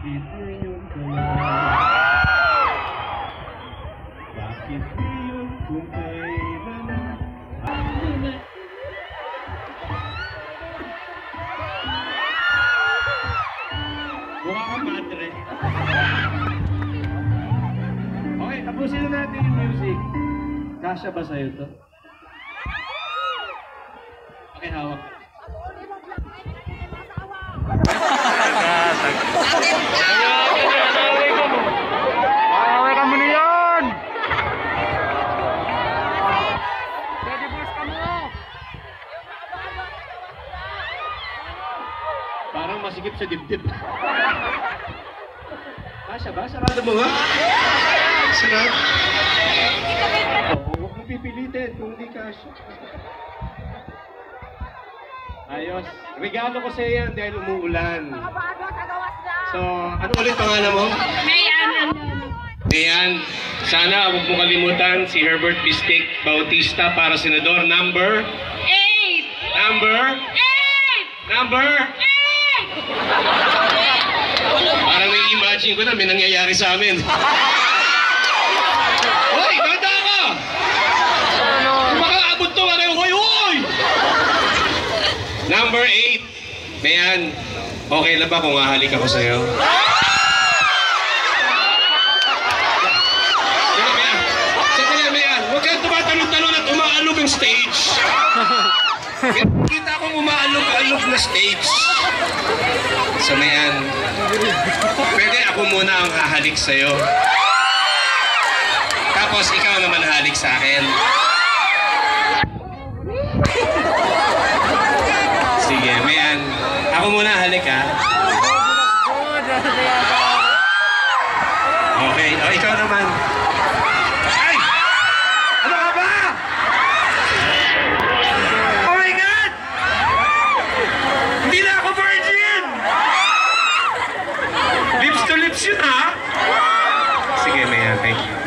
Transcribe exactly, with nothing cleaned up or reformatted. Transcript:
Bakit ngayon ka lang? Bakit ngayon kung kailan? Ano na? Mukha ka madre. Okay, tapusin na natin yung music. Kasya ba sa'yo to? Okay, hawak. Away ka mo na yun! Ready boss ka mo! Parang masikip sa dibdib. Kasya ba? Sarado mo nga? Sarado? Oo, huwag mo pipilitin kung hindi kasya. Ayos. Regalo ko sa'yo yan dahil umuulan. So, ano ulit pangalan mo? Mayan. Mayan. Sana huwag mo kalimutan si Herbert Bistek Bautista para senador number? Eight! Number? Eight! Number? Eight! Parang nai-imagine ko na may nangyayari sa amin. Hoy! Tanda ka! Kung makaabot to, ano yung hoy, hoy! Number eight. Mayan, okay na ba kung ahalik ako sa'yo? Sige, Mayan. Sige, Mayan. Huwag kang tumatalon-talon at umaalog yung stage. Kita akong umaalog-alog na stage. So, Mayan, pwede ako muna ang hahalik sa'yo. Tapos, ikaw naman halik sa akin. Sige, Mayan. Ako muna, halik ha. Okay, o ikaw naman. Ay! Ano ka ba? Oh my God! Hindi na ako virgin! Lips to lips yun ha? Sige, Mayan, thank you.